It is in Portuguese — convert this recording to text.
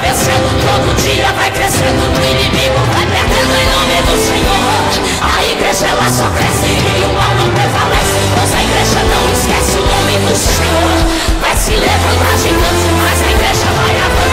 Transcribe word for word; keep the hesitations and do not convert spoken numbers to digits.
vencendo todo dia, vai crescendo, o inimigo vai perdendo em nome do Senhor. A igreja ela só cresce e o mal não prevalece, pois a igreja não esquece o nome do Senhor. Vai se levantar gigante, mas a igreja vai avançar.